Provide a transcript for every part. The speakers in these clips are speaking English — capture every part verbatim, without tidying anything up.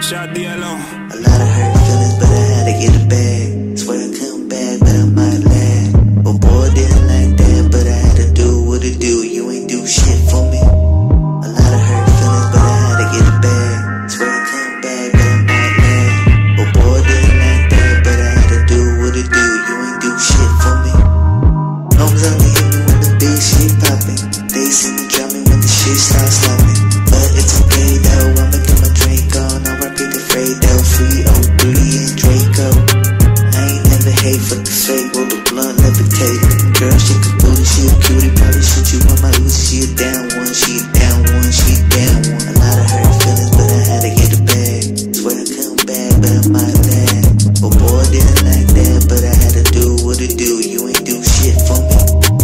Shot D L L. A lot of hurt feelings, but I had to get it back. Swear I come back, but I might lag. Oh boy, didn't like that, but I had to do what it do. You ain't do shit for me. A lot of hurt feelings, but I had to get it back. Swear I come back, but I might lag. Oh boy, didn't like that, but I had to do what it do. You ain't do shit for me. Homes only hit me when the big shit poppin'. They see me drop me when the shit starts slapping. But it's okay though, I'ma get my drink on. I'll repeat the phrase though, free oh three and Draco. I ain't never hate for the fake, roll the blunt, levitate. Girl, she can booty, she a cutie, probably shoot you on my Uzi. She a down one, she a down one, she a down one. A lot of hurt feelings, but I had to get it back. Swear I come back, but I might lag. Oh boy, didn't like that, but I had to do what it do. You ain't do shit for me.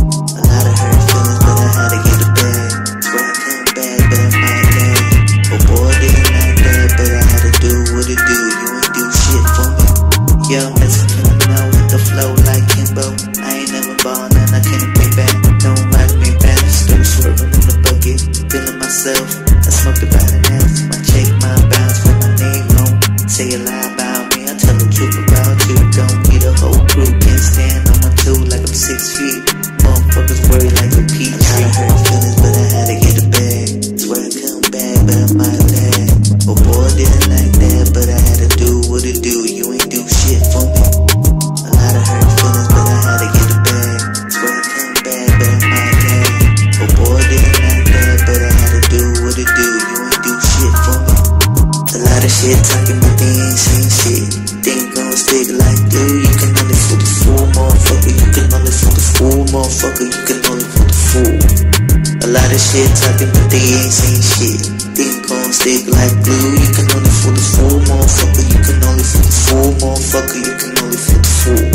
A lot of hurt feelings, but I had to get it back. Swear I come back, but I might lag. Oh boy, didn't like that, but I had to do what it do. You ain't do shit for me. Yo, Mexican now with the flow like Kimbo. I ain't never ballin' and I can't pay back. Don't like me back, still swerving in the bucket. Feeling myself, I smoked about an ounce. My check, my bounce, for my name on. Say a lie about me, I tell the truth about you. Don't need a whole crew, can't stand on my two like I'm six feet. Motherfuckers worry like a peach tree. I hurt feelings, but I had to get it back. Swear I come back, but I might lag. Oh boy, didn't like that, but I had to do what it do. You ain't do shit for me. A lot of hurt feelings, but I had to get it back. Swear I come back, but I might lag. Oh boy, didn't like that, but I had to do what it do. You ain't do shit for me. A lot of shit talking, but they ain't saying shit. They ain't gon' stick like glue. You can only fool the fool, motherfucker. You can only fool the fool, motherfucker. You can only fool the fool. A lot of shit talking, but they ain't saying shit. They ain't gon' stick like glue. You can only fool the fool, motherfucker. You can only fool the fool, motherfucker. You can only fool the fool.